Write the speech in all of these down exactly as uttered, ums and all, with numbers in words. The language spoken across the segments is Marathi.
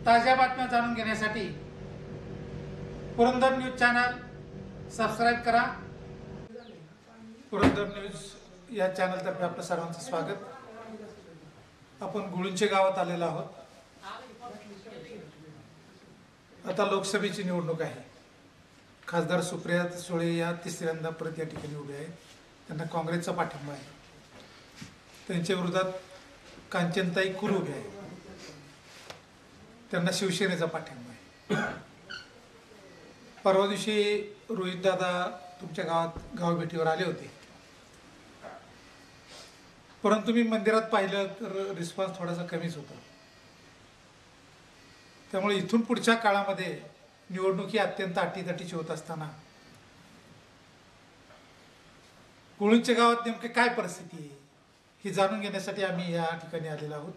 ताज्या बातम्या जाणून घेण्यासाठी पुरंदर न्यूज चॅनल सबस्क्राईब करा। पुरंदर न्यूज या चॅनलतर्फे आपलं सर्वांचं स्वागत। आपण गुळुंचे गावात आलेलो आहोत। आता लोकसभेची निवडणूक आहे। खासदार सुप्रिया सुळे या तिसऱ्यांदा परत या ठिकाणी उभे आहेत। त्यांना काँग्रेसचा पाठिंबा आहे। त्यांच्या विरोधात कांचनताई कुल उभे आहेत, त्यांना शिवसेनेचा पाठिंबा आहे। परवा दिवशी रोहित दादा तुमच्या गावात गावभेटीवर आले होते, परंतु मी मंदिरात पाहिलं तर रिस्पॉन्स थोडासा कमीच होता। त्यामुळे इथून पुढच्या काळामध्ये निवडणुकी अत्यंत अटीतटीची होत असताना गुळुंचे गावात नेमके काय परिस्थिती आहे हे जाणून घेण्यासाठी आम्ही या ठिकाणी आलेलो आहोत।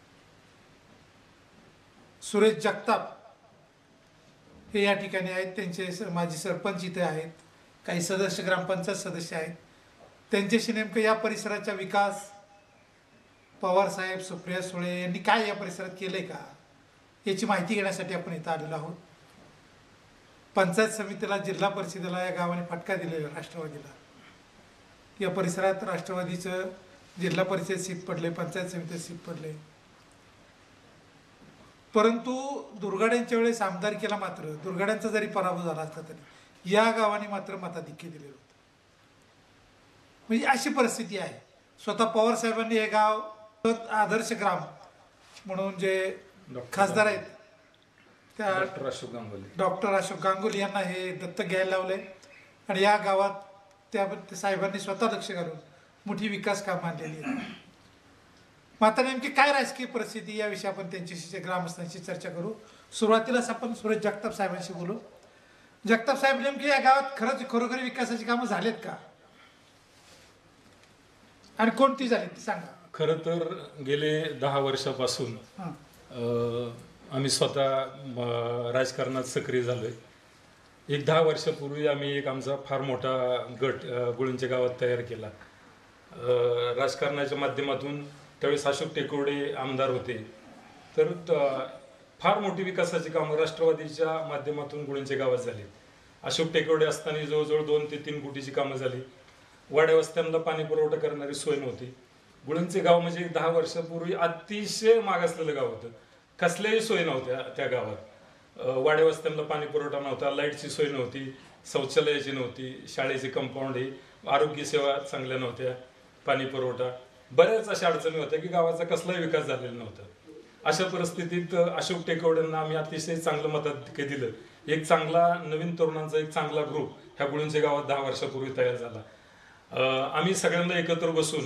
सुरेश जगताप हे या ठिकाणी आहेत, त्यांचे माजी सरपंच इथे आहेत, काही सदस्य ग्रामपंचायत सदस्य आहेत। त्यांच्याशी नेमकं या परिसराचा विकास पवार साहेब सुप्रिया सुळे यांनी काय या परिसरात केलंय का याची माहिती घेण्यासाठी आपण इथं आलेलो आहोत। पंचायत समितीला, जिल्हा परिषदेला या गावाने फटका दिलेला राष्ट्रवादीला। या परिसरात राष्ट्रवादीचं जिल्हा परिषद सीट पडले, पंचायत समितीत सीट पडले, परंतु दुर्गाड्यांच्या वेळेस आमदारकीला मात्र दुर्गाड्यांचा जरी पराभव झाला असता तरी या गावाने मात्र मताधिक्य दिले होते। म्हणजे अशी परिस्थिती आहे। स्वतः पवार साहेबांनी हे गाव आदर्श ग्राम म्हणून जे खासदार आहेत त्या डॉक्टर अशोक गांगुली डॉक्टर अशोक गांगुली यांना हे दत्तक घ्यायला लावले आणि या गावात त्या साहेबांनी स्वतः लक्ष घालून मोठी विकास कामं आणलेली आहेत। मात्र नेमकी काय राजकीय परिस्थिती या विषयी आपण त्यांच्याशी ग्रामस्थांशी चर्चा करू। सुरुवातीलाच आपण सुरेश जगताप साहेबांशी बोलू। जगताप साहेब, नेमकी या गावात खरंच खरोखरी विकासाची कामं झालेत का आणि कोणती झाली ती सांगा। खरं तर गेले दहा वर्षापासून आम्ही स्वतः राजकारणात सक्रिय झालोय। एक दहा वर्षापूर्वी आम्ही एक आमचा फार मोठा गट गुळुंचे गावात तयार केला। राजकारणाच्या माध्यमातून त्यावेळेस अशोक टेकोडे आमदार होते, तर फार मोठी विकासाची कामं राष्ट्रवादीच्या माध्यमातून गुळुंचे गावात झाली। अशोक टेकोडे असताना जवळजवळ दोन ते तीन कोटीची कामं झाली। वाड्या वस्त्यांना पाणी पुरवठा करणारी सोय नव्हती। गुळुंचे गाव म्हणजे दहा वर्षापूर्वी अतिशय मागासलेलं गाव होतं। कसल्याही सोय नव्हत्या त्या गावात। वाड्या वस्त्यांना पाणी पुरवठा नव्हता, लाईटची सोय नव्हती, शौचालयाची नव्हती, शाळेचे कंपाऊंड हे, आरोग्य सेवा चांगल्या नव्हत्या, पाणी पुरवठा, बऱ्याच अशा अडचणी होत्या की गावाचा कसलाही विकास झालेला नव्हता। अशा परिस्थितीत अशोक टेकोड्यांना आम्ही अतिशय चांगलं मताधिक्य दिलं। एक चांगला नवीन तरुणांचा एक चांगला ग्रुप ह्या गुळुंचे गावात दहा वर्षापूर्वी तयार झाला। आम्ही सगळ्यांना एकत्र बसून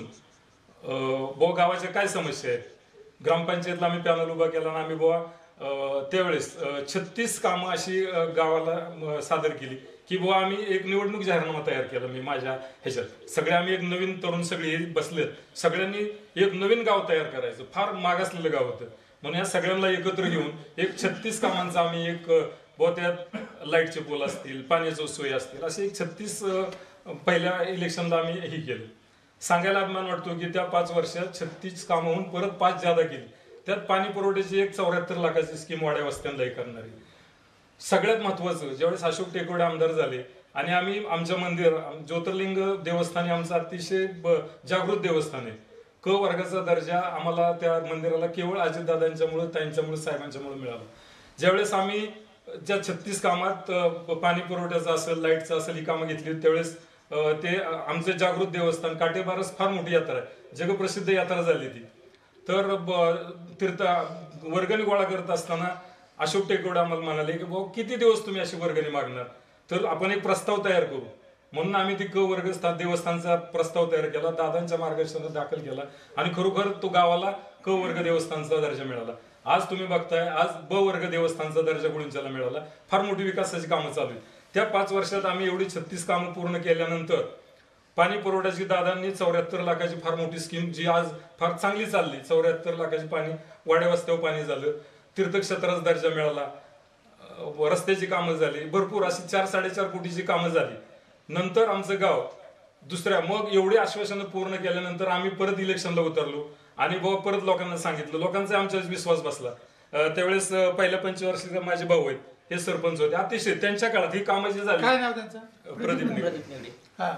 बुवा गावाच्या काय समस्या आहेत, ग्रामपंचायतला आम्ही पॅनल उभा केला आणि आम्ही बुवा त्यावेळेस छत्तीस कामं अशी गावाला सादर केली की बुवा आम्ही एक निवडणूक जाहीरनामा तयार केला। मी माझ्या ह्याच्यात सगळे आम्ही एक नवीन तरुण सगळे बसले, सगळ्यांनी एक नवीन गाव तयार करायचं। फार मागासलेलं गाव होतं, म्हणून या सगळ्यांना एकत्र घेऊन एक छत्तीस कामांचा आम्ही एक बुवा त्यात लाईटचे पोल असतील, पाण्याची सोय असतील, असे एक छत्तीस पहिल्या इलेक्शनला आम्ही हे केलं। सांगायला अभिमान वाटतो की त्या पाच वर्षात छत्तीस कामं होऊन परत पाच जादा केली। त्यात पाणी पुरवठ्याची एक चौऱ्याहत्तर लाखाची स्कीम वाड्या वस्त्यांना हे करणारी। सगळ्यात महत्वाचं, ज्यावेळेस अशोक टेकोडे आमदार झाले आणि आम्ही आमच्या मंदिर ज्योतिर्लिंग देवस्थानी आमचं अतिशय जागृत देवस्थान आहे। क वर्गाचा दर्जा आम्हाला त्या मंदिराला केवळ अजितदादांच्यामुळे, त्यांच्यामुळे, साहेबांच्यामुळे मिळाला। ज्यावेळेस आम्ही ज्या छत्तीस कामात पाणी पुरवठ्याचं असेल, लाईटचं असेल ही कामं घेतली, त्यावेळेस ते आमचं जागृत देवस्थान काटेबारस फार मोठी यात्रा आहे, जगप्रसिद्ध यात्रा झाली ती। तर तीर्थ वर्गणी गोळा करत असताना अशोक टेकोडे आम्हाला म्हणाले की भाऊ किती दिवस तुम्ही अशी वर्गणी मागणार, तर आपण एक प्रस्ताव तयार करू। म्हणून आम्ही ती क वर्ग देवस्थानचा प्रस्ताव तयार केला, दादांच्या मार्गदर्शनात दाखल केला आणि खरोखर तो गावाला क वर्ग देवस्थानचा दर्जा मिळाला। आज तुम्ही बघताय आज ब वर्ग देवस्थानचा दर्जा गुळुंच्याला मिळाला। फार मोठी विकासाची कामं चालू आहेत। त्या पाच वर्षात आम्ही एवढी छत्तीस कामं पूर्ण केल्यानंतर पाणी पुरवठ्याची दादांनी चौऱ्याहत्तर लाखाची फार मोठी स्कीम जी आज फार चांगली चालली, चौऱ्याहत्तर लाखाची पाणी वाड्या वस्त्यावर पाणी झालं, तीर्थक्षेत्राचा दर्जा मिळाला, रस्त्याची कामं झाली, भरपूर अशी चार साडेचार कोटीची कामं झाली। नंतर आमचं गाव दुसऱ्या मग एवढे आश्वासनं पूर्ण केल्यानंतर आम्ही परत इलेक्शनला उतरलो आणि बाबा परत लोकांना सांगितलं, लोकांचा आमच्यावर विश्वास बसला अं, त्यावेळेस अं, पहिल्या पंचवार्षिक माझे भाऊ आहेत, हे सरपंच होते. अतिशय त्यांच्या काळात ही कामं जी झाली. काय नाव त्यांचं? प्रदीप निगडे. प्रदीप निगडे. हा,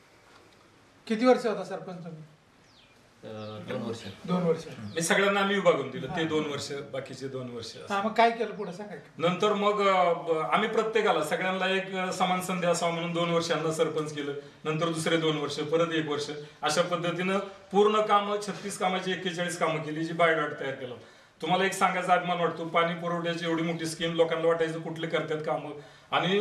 किती वर्ष होता सरपंच तुम्ही? अं, दोन वर्ष. दोन वर्ष. मी सगळ्यांना आम्ही विभागून दिलं, ते दोन वर्ष, बाकीचे दोन वर्ष. हा, मग काय केलं पुढे सांगा. नंतर मग अं, आम्ही प्रत्येकाला सगळ्यांना एक अं, समान संधी असावा म्हणून दोन वर्षांना सरपंच केलं. नंतर दुसरे दोन वर्ष, परत एक वर्ष, अशा पद्धतीनं पूर्ण कामं छत्तीस कामाची एक्केचाळीस कामं केली, जी बायोडाटा तयार केलं. तुम्हाला एक सांगायचा अभिमान वाटतो, पाणी पुरवठ्याची एवढी मोठी स्कीम, लोकांना वाटायचं कुठले करतात कामं. आणि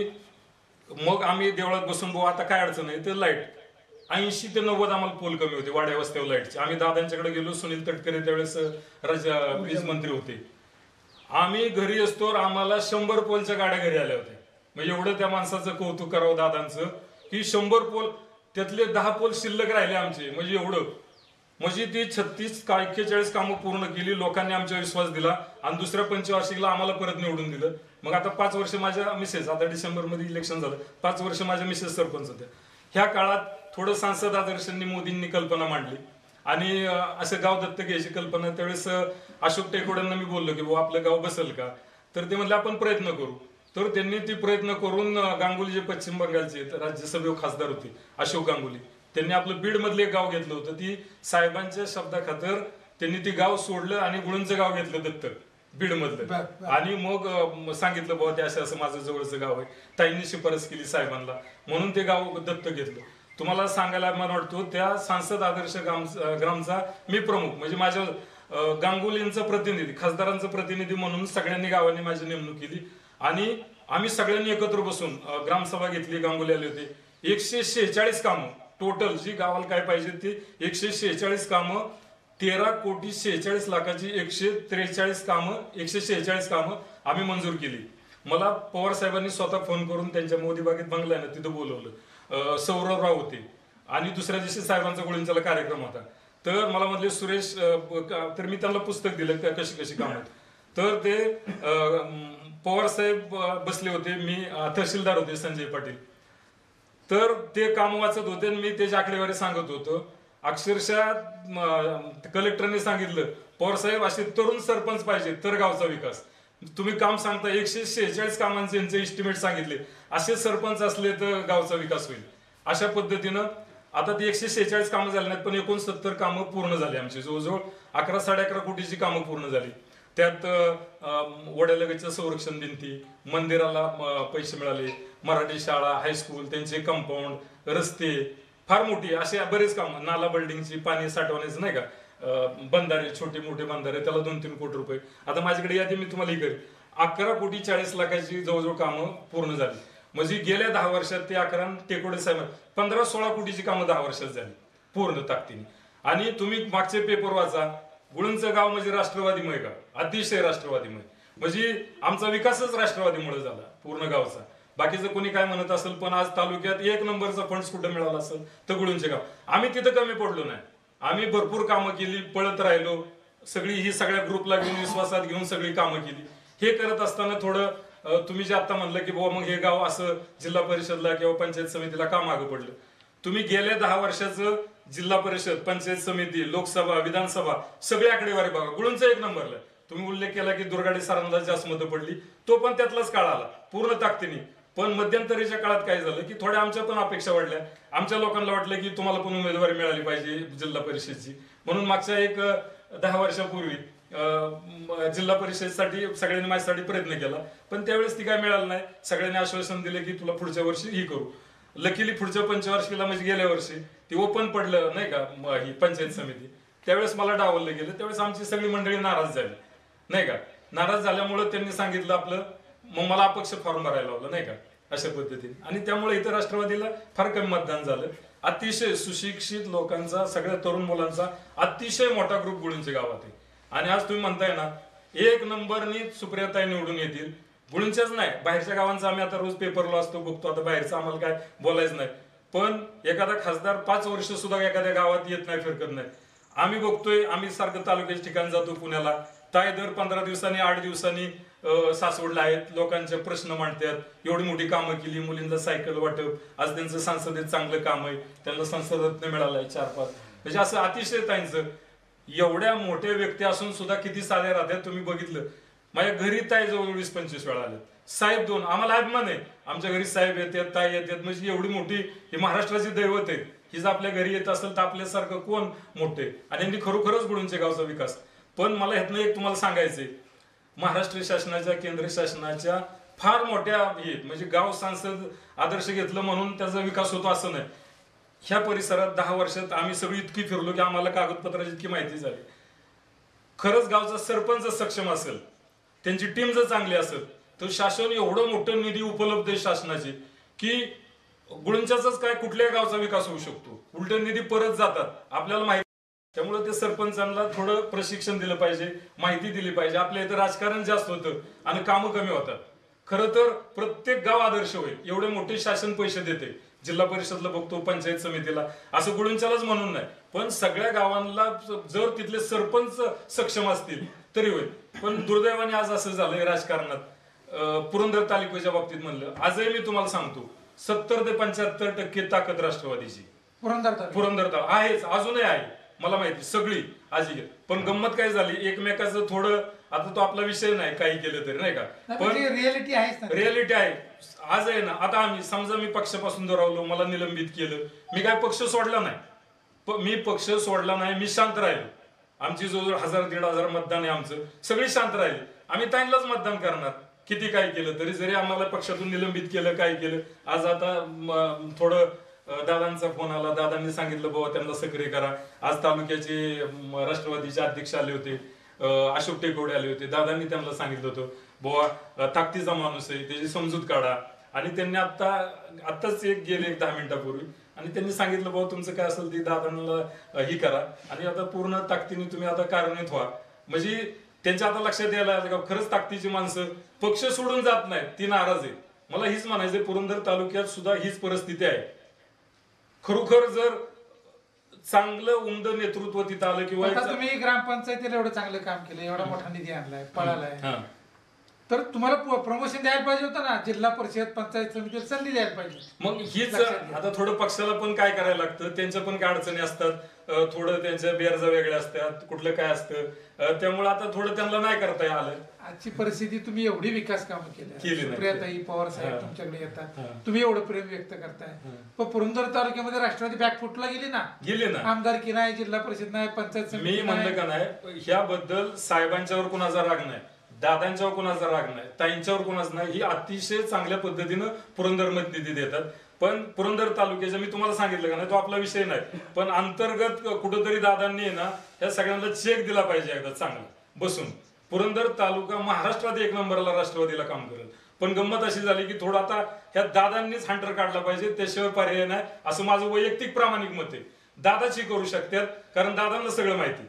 मग आम्ही देवळात बसून भाऊ आता काय अडचण आहे, तर लाईट ऐंशी ते नव्वद आम्हाला पोल कमी होते वाड्या वस्त्यावर लाईटचे. आम्ही दादांच्याकडे गेलो, सुनील तटकरे त्यावेळेस राजा वीज मंत्री होते. आम्ही घरी असतो, आम्हाला शंभर पोलच्या गाड्या घरी आल्या होत्या. मग एवढं त्या माणसाचं कौतुक करावं दादांचं, की शंभर पोल त्यातले दहा पोल शिल्लक राहिले आमचे. म्हणजे एवढं, म्हणजे ती छत्तीस का एक्केचाळीस कामं पूर्ण केली. लोकांनी आमचा विश्वास दिला आणि दुसऱ्या पंचवार्षिकला आम्हाला परत निवडून दिलं. मग आता पाच वर्ष माझ्या मिसेस, आता डिसेंबर मध्ये इलेक्शन झालं, पाच वर्ष माझ्या मिसेस सरपंच होत्या. ह्या काळात थोडं सांसद आदर्शांनी मोदींनी कल्पना मांडली आणि असं गाव दत्तक घ्यायची कल्पना. त्यावेळेस अशोक टेकोड्यांना मी बोललो की भाऊ आपलं गाव बसेल का, तर ते म्हणले आपण प्रयत्न करू. तर त्यांनी ती प्रयत्न करून गांगुली जे पश्चिम बंगालचे राज्यसभेवर खासदार होते अशोक गांगुली, त्यांनी आपलं बीड मधलं एक गाव घेतलं होतं. ती साहेबांच्या शब्दाखातर त्यांनी ती गाव सोडलं आणि गुळूंचं गाव घेतलं दत्तक बीड मधलं. आणि मग सांगितलं बाबा ते असं असं माझं जवळचं गाव आहे, ताईंनी शिफारस केली साहेबांना, म्हणून ते गाव दत्तक घेतलं. तुम्हाला सांगायला मला वाटतो त्या सांसद आदर्श ग्राम ग्रामचा मी प्रमुख, म्हणजे माझ्या गांगुलींचा प्रतिनिधी, खासदारांचा प्रतिनिधी म्हणून सगळ्यांनी गावांनी माझी नेमणूक केली. आणि आम्ही सगळ्यांनी एकत्र बसून ग्रामसभा घेतली. गांगुली आले होते. एकशे शेहेचाळीस कामं टोटल, जी गावाला काय पाहिजे ती एकशे शेहेचाळीस कामं, तेरा कोटी शेहेचाळीस लाखाची एकशे त्रेचाळीस कामं, एकशे शेहेचाळीस कामं आम्ही मंजूर केली. मला पवार साहेबांनी स्वतः फोन करून त्यांच्या मोदी बागेत बंगला आहे ना तिथं बोलवलं. सौरभराव होते आणि दुसऱ्या दिवशी साहेबांचा गुळींचा कार्यक्रम होता. तर मला म्हटले सुरेश, तर मी त्यांना पुस्तक दिलं कशी कशी कामं. तर ते पवार साहेब बसले होते, मी तहसीलदार होते संजय पाटील. तर ते काम वाचत होते आणि मी त्याची आकडेवारी सांगत होतो. अक्षरशः कलेक्टरने सांगितलं पवार साहेब असे तरुण सरपंच पाहिजे तर गावचा विकास. तुम्ही काम सांगता, एकशे शेहेचाळीस कामांचे यांचे एस्टिमेट सांगितले, असे सरपंच असले तर गावचा विकास होईल. अशा पद्धतीनं आता ती एकशे शेहेचाळीस कामं झाली नाहीत, पण एकोणसत्तर कामं पूर्ण झाली आमची. जवळजवळ अकरा साडे अकरा कोटीची कामं पूर्ण झाली. त्यात वड्यालगतच्या संरक्षण भिंती, मंदिराला पैसे मिळाले, मराठी शाळा, हायस्कूल, त्यांचे कंपाऊंड, रस्ते फार मोठी, असे बरेच काम, नाला बिल्डिंगची, पाणी साठवण्याचं नाही का, बंधारे, छोटे मोठे बंधारे, त्याला दोन तीन कोटी रुपये. आता माझ्याकडे यादी मी तुम्हाला ही करेन, अकरा कोटी चाळीस लाखाची जवळजवळ कामं पूर्ण झाली. म्हणजे गेल्या दहा वर्षात ते अकरा टेकोडे साहेब पंधरा सोळा कोटीची कामं दहा वर्षात झाली पूर्ण ताकदीने. आणि तुम्ही मागचे पेपर वाचा, गुळूंचं गाव म्हणजे राष्ट्रवादीमय गाव, अतिशय राष्ट्रवादीमय. म्हणजे आमचा विकासच राष्ट्रवादीमुळे झाला पूर्ण गावचा. बाकीचं कोणी काय म्हणत असेल, पण आज तालुक्यात एक नंबरचा फंड कुठं मिळाला असेल तर गुळूंचे गाव. आम्ही तिथं कमी पडलो नाही, आम्ही भरपूर कामं केली, पळत राहिलो. सगळी ही सगळ्या ग्रुपला घेऊन विश्वासात घेऊन सगळी कामं केली. हे करत असताना थोडं तुम्ही जे आता म्हणलं की बाबा मग हे गाव असं जिल्हा परिषदला किंवा पंचायत समितीला का मागं पडलं. तुम्ही गेल्या दहा वर्षाचं जिल्हा परिषद, पंचायत समिती, लोकसभा, विधानसभा सगळी आकडेवारी बघा, गुळूंचा एक नंबरला. तुम्ही उल्लेख केला की दुर्गाडे सरांना जास्त मतं पडली, तो पण त्यातलाच काळ आला पूर्ण ताकदीने. पण मध्यंतरीच्या काळात काय झालं की थोड्या आमच्या पण अपेक्षा वाढल्या. आमच्या लोकांना वाटलं की तुम्हाला पण उमेदवारी मिळाली पाहिजे जिल्हा परिषदची, म्हणून मागच्या एक दहा वर्षापूर्वी जिल्हा परिषदेसाठी सगळ्यांनी माझ्यासाठी प्रयत्न केला, पण त्यावेळेस ती काय मिळालं नाही. सगळ्यांनी आश्वासन दिले की तुला पुढच्या वर्षी ही करू. लकीली पुढच्या पंचवार्षिकला म्हणजे गेल्या वर्षी ती ओपन पडलं नाही का ही पंचायत समिती, त्यावेळेस मला डावललं गेलं. त्यावेळेस आमची सगळी मंडळी नाराज झाली नाही का. नाराज झाल्यामुळे त्यांनी सांगितलं आपलं, मग मला अपक्ष फॉर्म भरायला लावलं नाही का अशा पद्धतीने. आणि त्यामुळे इतर राष्ट्रवादीला फार कमी मतदान झालं. अतिशय सुशिक्षित लोकांचा, सगळ्या तरुण मुलांचा अतिशय मोठा ग्रुप गुळूंच्या गावात आहे. आणि आज तुम्ही म्हणताय ना एक नंबरनी सुप्रियाताई निवडून येतील. गुळूंच्याच नाही, बाहेरच्या गावांचा आम्ही आता रोज पेपरला असतो, बघतो. आता बाहेरचं आम्हाला काय बोलायचं नाही, पण एखादा खासदार पाच वर्ष सुद्धा एखाद्या गावात येत नाही, फिरकत नाही. आम्ही बघतोय, आम्ही सारखं तालुक्याच्या ठिकाणी जातो पुण्याला, ताई दर पंधरा दिवसांनी आठ दिवसांनी सासवडला आहेत, लोकांचे प्रश्न मांडतात. एवढी मोठी कामं केली, मुलींना सायकल वाटप, आज त्यांचं संसदेत चांगलं काम आहे, त्यांना संसद रत्न मिळालाय चार पाच. म्हणजे असं अतिशय ताईंचं, एवढ्या मोठ्या व्यक्ती असून सुद्धा किती साध्या राहतात. तुम्ही बघितलं माझ्या घरी ताई जवळ वीस पंचवीस वेळा आले, साहेब दोन. आम्हाला अभिमान आहे आमच्या घरी साहेब येतात, ताई येतात, म्हणजे एवढी मोठी ही महाराष्ट्राची दैवत आहे. ही जर आपल्या घरी येत असेल तर आपल्यासारखं कोण मोठे. आणि यांनी खरोखरच गुळूंचे गावचा विकास. पण मला ह्यातनं एक तुम्हाला सांगायचंय, महाराष्ट्र शासनाच्या केंद्र शासनाच्या फार मोठ्या म्हणजे गाव सांसद आदर्श घेतलं म्हणून त्याचा विकास होतो असं नाही. ह्या परिसरात दहा वर्षात आम्ही सगळी इतकी फिरलो की आम्हाला कागदपत्राची इतकी माहिती झाली. खरंच गावचा सरपंच सक्षम असेल, त्यांची टीम जर चांगली असेल तर शासन एवढं मोठं निधी उपलब्ध आहे शासनाची की गुळूंच्याच काय कुठल्याही गावचा विकास होऊ शकतो. उलट निधी परत जातात आपल्याला माहिती. त्यामुळे ते सरपंचांना थोडं प्रशिक्षण दिलं पाहिजे, माहिती दिली पाहिजे. आपल्या इथं राजकारण जास्त होतं आणि कामं कमी होतात. खरं तर प्रत्येक गाव आदर्श होईल एवढे मोठे शासन पैसे देते. जिल्हा परिषदला बघतो, पंचायत समितीला, असं गुळूंच्यालाच म्हणून नाही, पण सगळ्या गावांना जर तिथले सरपंच सक्षम असतील तरी होईल. पण दुर्दैवाने आज असं झालंय राजकारणात, पुरंदर तालुक्याच्या बाबतीत म्हणलं, आजही मी तुम्हाला सांगतो सत्तर ते पंच्याहत्तर टक्के ताकद राष्ट्रवादीची पुरंदर पुरंदर तालुका आहेच, अजूनही आहे. मला माहिती सगळी आजी. पण गंमत काय झाली, एकमेकाचं थोडं, आता तो आपला विषय नाही काही केलं तरी नाही का, पण रियालिटी आहे, रियालिटी आहे. आज आहे ना, आता आम्ही समजा मी पक्षापासून दुरावलो, मला निलंबित केलं, मी काय पक्ष सोडला नाही, मी पक्ष सोडला नाही, मी शांत राहिलो. आमची जवळजवळ हजार दीड हजार मतदान आहे आमचं, सगळी शांत राहिले. आम्ही त्यांनाच मतदान करणार किती काय केलं तरी. जरी आम्हाला पक्षातून निलंबित केलं, काय केलं. आज आता थोडं दादांचा फोन आला, दादांनी सांगितलं बाबा त्यांना सक्रिय करा. आज तालुक्याचे राष्ट्रवादीचे अध्यक्ष आले होते, अशोक टेकवडे आले होते. दादांनी त्यांना सांगितलं होतं बाबा ताकदीचा माणूस आहे, त्याची समजूत काढा. आणि त्यांनी आता आत्ताच एक गेले एक दहा मिनिटापूर्वी, आणि त्यांनी सांगितलं बाबा तुमचं काय असेल ते दादांना ही करा आणि आता पूर्ण ताकदीने तुम्ही आता कार्यान्वित व्हा. म्हणजे त्यांच्या आता लक्षात यायला का खरंच ताकदीची माणसं पक्ष सोडून जात नाहीत, ती नाराज आहे. मला हीच म्हणायचं, पुरंदर तालुक्यात सुद्धा हीच परिस्थिती आहे. खरोखर जर चांगलं उमद नेतृत्व तिथं आलं किंवा तुम्ही ग्रामपंचायतीला एवढं चांगलं काम केलं, एवढा मोठा निधी आणलाय, पळालाय, तर तुम्हाला प्रमोशन द्यायला पाहिजे होतं ना. जिल्हा परिषद पंचायत समितीला संधी द्यायला पाहिजे. मग हीच आता थोडं पक्षाला पण काय करायला लागतं, त्यांच्या पण काय अडचणी असतात, थोडं त्यांच्या बेरजा वेगळ्या असतात, कुठलं काय असतं, त्यामुळे आता थोडं त्यांना नाही करता आलं. आजची परिस्थिती, तुम्ही एवढी विकास कामं केली, सुप्रियाताई पवार साहेब तुमच्याकडे येतात, तुम्ही एवढं प्रेम व्यक्त करताय, पण पुरंदर तालुक्यामध्ये राष्ट्रवादी बॅकफुटला गेली ना, गेली ना. आमदारकी नाही, जिल्हा परिषद नाही, पंचायत समिती. मी म्हणलं का नाही, ह्याबद्दल साहेबांच्यावर कुणाचा राग नाही, दादांच्यावर कोणाचा राग नाही, ताईंच्यावर कोणाचा नाही. ही अतिशय चांगल्या पद्धतीनं पुरंदरमध्ये निधी देतात. पण पुरंदर तालुक्याचा मी तुम्हाला सांगितलं का नाही, तो आपला विषय नाही, पण अंतर्गत कुठंतरी दादांनी ना ह्या सगळ्यांना चेक दिला पाहिजे एकदा चांगला बसून. पुरंदर तालुका महाराष्ट्रात एक नंबरला राष्ट्रवादीला काम करेल. पण गंमत अशी झाली की थोडं आता ह्या दादांनीच हंटर काढला पाहिजे, त्याशिवाय पर्याय नाही, असं माझं वैयक्तिक प्रामाणिक मत आहे. दादाची करू शकतात, कारण दादांना सगळं माहिती.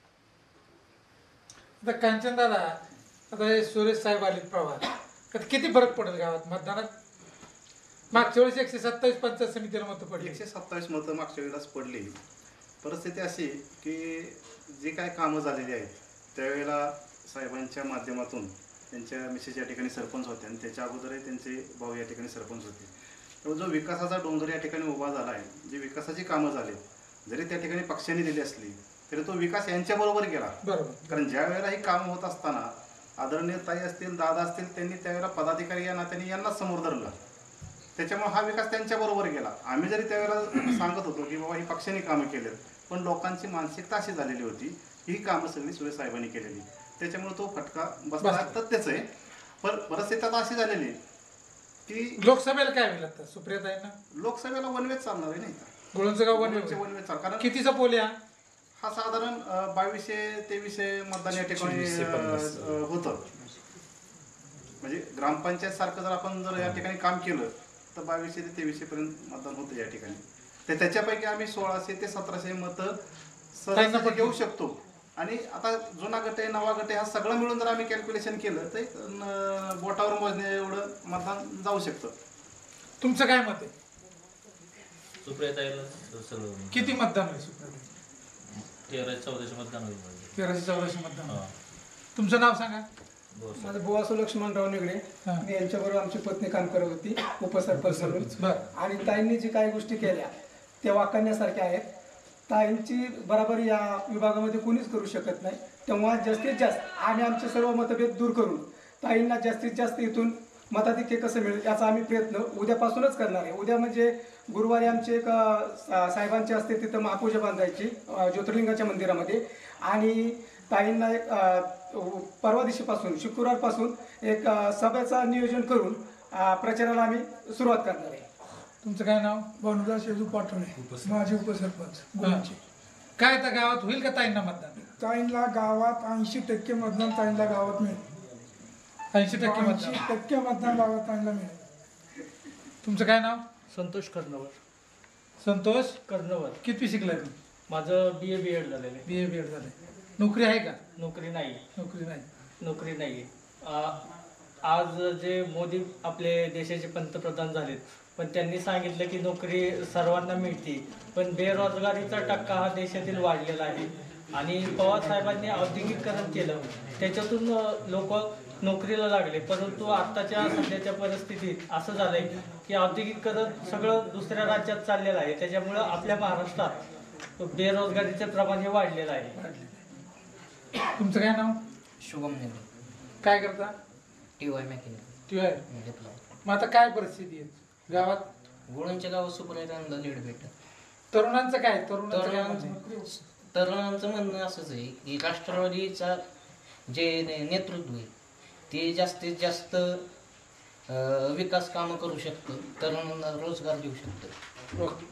आता कांचन दादा, आता हे सुरेश साहेब आले प्रवास, किती फरक पडेल गावात मतदानात? मागच्या वेळेस एकशे सत्तावीस पंचायत समितीला मतं पडली, एकशे सत्तावीस मतं मागच्या वेळेलाच पडली. परिस्थिती अशी की जी काय कामं झालेली आहेत त्यावेळेला साहेबांच्या माध्यमातून, त्यांच्या मिसेस या ठिकाणी सरपंच होते आणि त्याच्या अगोदरही त्यांचे भाऊ या ठिकाणी सरपंच होते. तर जो विकासाचा डोंगर या ठिकाणी उभा झाला आहे, जी विकासाची कामं झाली, जरी त्या ठिकाणी पक्षाने दिली असली तरी तो विकास यांच्याबरोबर गेला. बरोबर. कारण ज्या वेळेला ही कामं होत असताना आदरणीय ताई असतील, दादा असतील, त्यांनी त्यावेळेला पदाधिकारी या नात्याने यांनाच समोर धरलं. त्याच्यामुळे हा विकास त्यांच्याबरोबर गेला. आम्ही जरी त्यावेळेला सांगत होतो की बाबा ही पक्षाने कामं केलेत, पण लोकांची मानसिकता अशी झालेली होती ही कामं सगळी सुरेश साहेबांनी केलेली, त्याच्यामुळे तो फटका बसला सत्यच आहे. पण परिस्थिती आता अशी झालेली की लोकसभेला काय होईल आता सुप्रियाताईंना? लोकसभेला वनवेच चालणार आहे नाही का, गुळूंचं गाव वनवे वनवेच चाल. कारण कितीचा पोल या हा साधारण बावीसशे तेवीसशे मतदान या ठिकाणी होतं. म्हणजे ग्रामपंचायत सारखं जर आपण जर या ठिकाणी काम केलं तर बावीसशे ते तेवीसशे पर्यंत मतदान होतं या ठिकाणी. तर त्याच्यापैकी आम्ही सोळाशे ते सतराशे मतं सहज घेऊ शकतो. आणि आता जुना गट आहे, नवा गट आहे, हा सगळं मिळून जर आम्ही कॅल्क्युलेशन केलं तर बोटावर मोजणे एवढं मतदान जाऊ शकतं. तुमचं काय मत आहे? सुप्रियाताईला सगळं किती मतदान होईल सुप्रियाताई? तेराशे चौदाशे मतदान होईल. तेराशे चौदाशे मतदान. तुमचं नाव सांगा. माझं बुवासो लक्ष्मणराव निगडे. मी यांच्याबरोबर आमची पत्नी काम करत होती उपसरपंच म्हणून. आणि ताईंनी जी काही गोष्टी केल्या त्या वाखाणण्यासारख्या आहेत. ताईंची बराबरी या विभागामध्ये कोणीच करू शकत नाही. तेव्हा जास्तीत जास्त आम्ही आमचे सर्व मतभेद दूर करून ताईंना जास्तीत जास्त इथून मताधिक्य कसं मिळेल याचा आम्ही प्रयत्न उद्यापासूनच करणार आहे. उद्या म्हणजे गुरुवारी आमचे एक अ, सा- साहेबांचे असते तिथं महापूजा बांधायची अ, ज्योतिर्लिंगाच्या मंदिरामध्ये. आणि ताईंना एक अ, परवा दिवशीपासून शुक्रवारपासून एक अ, सभेचं नियोजन करून अ, प्रचाराला आम्ही सुरुवात करणार आहे. तुमचं काय नाव? भानुदास येजू पाटोळे माजी उपसरपंच गुळूंचे. काय आता गावात होईल का ताईंना मतदान? ताईंला गावात ऐंशी टक्के मतदान ताईंला गावात मिळेल. ऐंशी टक्के ऐंशी मतदान. टक्के मतदान गावात ताईंला मिळेल. तुमचं काय नाव? संतोष कर्णवर संतोष. कर्णवर किती शिकलाय तू? माझं बी ए बी एड झालेलं आहे. बी ए बी एड झालंय. नोकरी आहे का? नोकरी नाही नोकरी नाही. नोकरी नाही आज जे मोदी आपले देशाचे पंतप्रधान झालेत पण त्यांनी सांगितलं की नोकरी सर्वांना मिळते पण बेरोजगारीचा टक्का हा देशातील वाढलेला आहे. आणि पवार साहेबांनी औद्योगिकरण केलं त्याच्यातून लोक नोकरीला लागले. परंतु आत्ताच्या सध्याच्या परिस्थितीत असं झालंय की औद्योगिकरण सगळं दुसऱ्या राज्यात चाललेलं आहे. त्याच्यामुळं आपल्या महाराष्ट्रात बेरोजगारीचं प्रमाण हे वाढलेलं आहे. तुमचं काय नाव? शुभम नेते काय करता? T Y mechanic T Y. Diploma. मग आता काय परिस्थिती आहे गावात? गुळूंच्या गावात सुपरवायझरांना लीड भेटत. तरुणांचं काय? तरुणांचं काय म्हणणं आहे? तरुणांचं तरुणांचं म्हणणं असंच आहे की राष्ट्रवादीचा जे ने- नेतृत्व आहे ते जास्तीत जास्त अं, विकास कामं करू शकतं, तरुणांना रोजगार देऊ शकतं. ओके.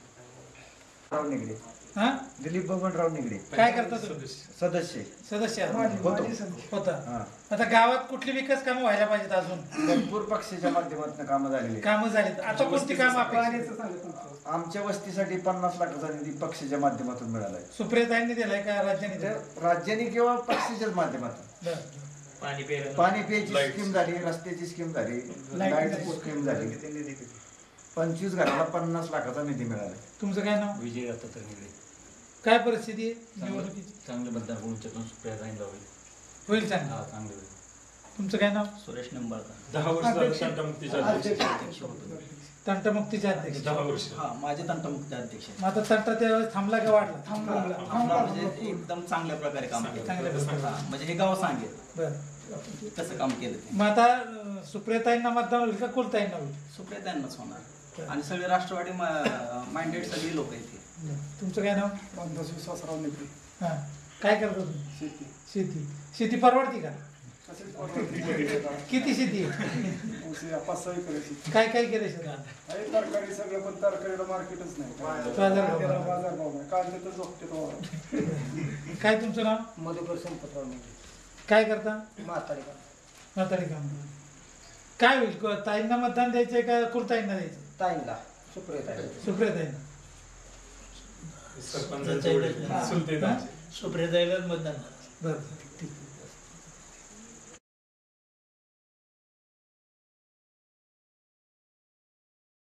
राव निगडे. हा? दिलीप बबनराव निगडे काय करता तुम्ही? सदस्य सदस्य आहात? माझी होतो. माझी संधी. होता. हा. आता गावात कुठली विकास कामं व्हायला पाहिजेत अजून? भरपूर पक्षाच्या माध्यमातून कामं झालेली आहेत. कामं झालीत. आता कोणती कामं अपेक्षित? पाण्याचं सांगा तुमचं. आमच्या वस्तीसाठी पन्नास लाखाचा निधी पक्षाच्या माध्यमातून मिळाला आहे. सुप्रियाताईंनी दिलाय का राज्याने दिलाय? म्हणजे राज्याने किंवा पक्षाच्याच माध्यमातून बरं. पाणी प्यायला पाणी प्यायची स्कीम झाली, रस्त्याची स्कीम झाली, लाईटची स्कीम झाली. पंचवीस घराला पन्नास लाखाचा निधी मिळाला. तुमचं काय नाव? विजय आता निगडे. काय परिस्थिती आहे निवडणुकीची? चांगले मतदार गुळूंच्यातून सुप्रिया ताईंना होईल. होईल चांगलं. हा चांगले होईल. तुमचं काय नाव? सुरेश निंबाळकर. दहा वर्ष झालं तंटामुक्तीच्या अध्यक्ष. तंटमुक्तीचे अध्यक्ष. दहा वर्ष. हा माझे तंटमुक्त अध्यक्ष मग आता तंटा त्यावेळेस थांबला का वाढला? थांबला. आम्हाला म्हणजे एकदम चांगल्या प्रकारे काम केलं. चांगल्या प्रकारे. हा, म्हणजे हे गाव सांगेल बरं. तसं काम केलं ते. मग आता अं, सुप्रियाताईंना मतदान होईल का कुलताईंना होईल? सुप्रियाताईंनाच होणार आणि सगळे राष्ट्रवादी माइंडेड सगळी लोक आहेत हे. तुमचं काय नाव? रामदास विश्वासराव निगडे. हां. काय करता तुम्ही? शेती शेती. शेती परवडती का? तसेच परवडते. किती शेती आहे? ऊस या पाच सहा एकर शेती काय काय केलं शेतात? आहे. तरकारी सगळं पण तरकारीला मार्केटच नाही. बाजार भाव. त्याला बाजार भाव नाही. कांदे तर झोपते तो. काय तुमचं नाव? मधुकर संपतराव निगडे. काय करता? म्हातारी का म्हातारी काम. काय होईल? क- ताईंना मतदान द्यायचंय का कुलताईंना द्यायचं? ताईंला सुप्रियाताई. सुप्रियाताईंना. सरपंचांच्या वडील. चुलते त्यांचे. सुप्रियाताईला मतदान. बरं ठीक आहे.